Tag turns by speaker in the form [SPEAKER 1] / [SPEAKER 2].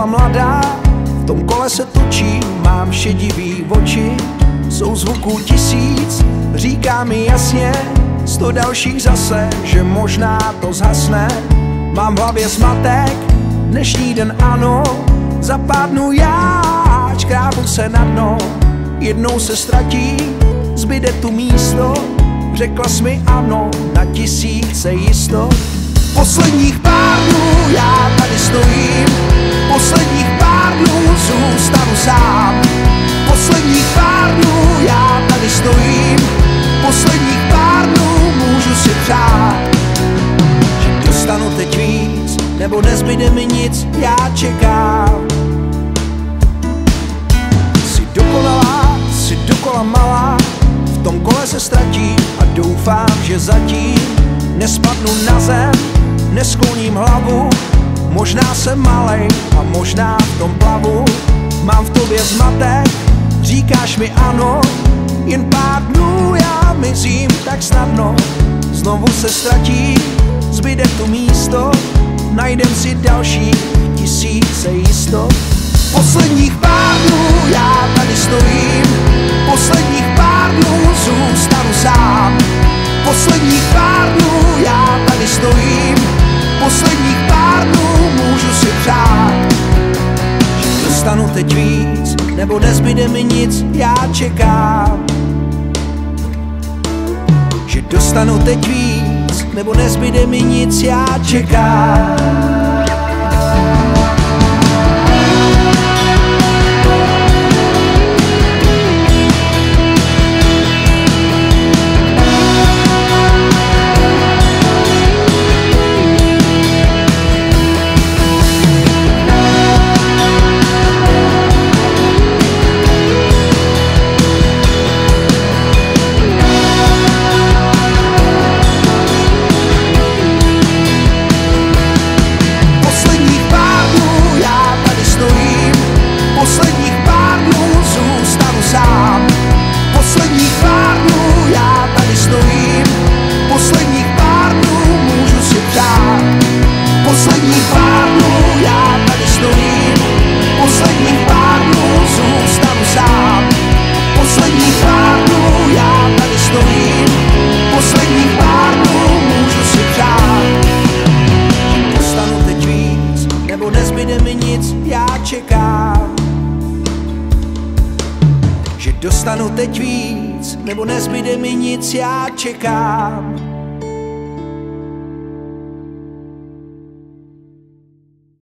[SPEAKER 1] mladá, v tom kole se točí, mám šedivý oči. Jsou zvuků tisíc, říká mi jasně, 100 dalších zase, že možná to zhasne. Mám v hlavě zmatek, dnešní den ano, zapadnu já, škrábu se na dno. Jednou se ztratí, zbyde tu místo, řekla jsi mi ano, na tisíce jistot. Posledních pár dnů já tady stojím, posledních pár dnů zůstanu sám. Posledních pár dnů já tady stojím, posledních pár dnů můžu si přát, že dostanu teď víc, nebo nezbyde mi nic, já čekám. Jsi dokonalá, jsi dokola malá, v tom kole se ztratím a doufám, že zatím nespadnu na zem, neskloním hlavu. Možná jsem malej a možná v tom plavu, mám v tobě zmatek, říkáš mi ano, jen pár dnů já mizím tak snadno. Znovu se ztratí, zbyde tu místo, najdem si další tisíce jistot. Posledních pár dnů já tady stojím, posledních pár dnů zůstanu sám. Posledních pár dnů já tady stojím, posledních pár dnů můžu si přát, že dostanu teď víc, nebo nezbyde mi nic, já čekám. Že dostanu teď víc, nebo nezbyde mi nic, já čekám. Čekám, že dostanu teď víc, nebo nezbyde mi nic, já čekám.